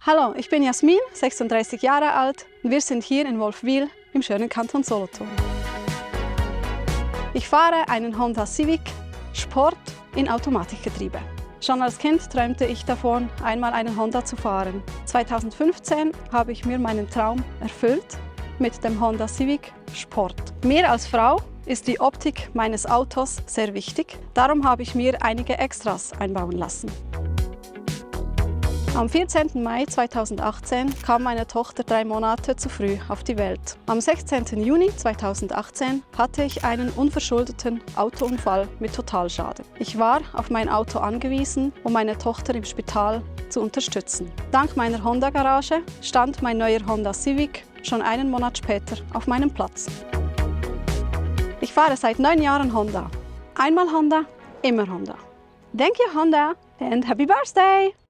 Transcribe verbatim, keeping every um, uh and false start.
Hallo, ich bin Jasmin, sechsunddreißig Jahre alt und wir sind hier in Wolfwil im schönen Kanton Solothurn. Ich fahre einen Honda Civic Sport in Automatikgetriebe. Schon als Kind träumte ich davon, einmal einen Honda zu fahren. zweitausendfünfzehn habe ich mir meinen Traum erfüllt mit dem Honda Civic Sport. Mir als Frau ist die Optik meines Autos sehr wichtig, darum habe ich mir einige Extras einbauen lassen. Am vierzehnten Mai zweitausendachtzehn kam meine Tochter drei Monate zu früh auf die Welt. Am sechzehnten Juni zweitausendachtzehn hatte ich einen unverschuldeten Autounfall mit Totalschaden. Ich war auf mein Auto angewiesen, um meine Tochter im Spital zu unterstützen. Dank meiner Honda-Garage stand mein neuer Honda Civic schon einen Monat später auf meinem Platz. Ich fahre seit neun Jahren Honda. Einmal Honda, immer Honda. Thank you Honda and happy birthday!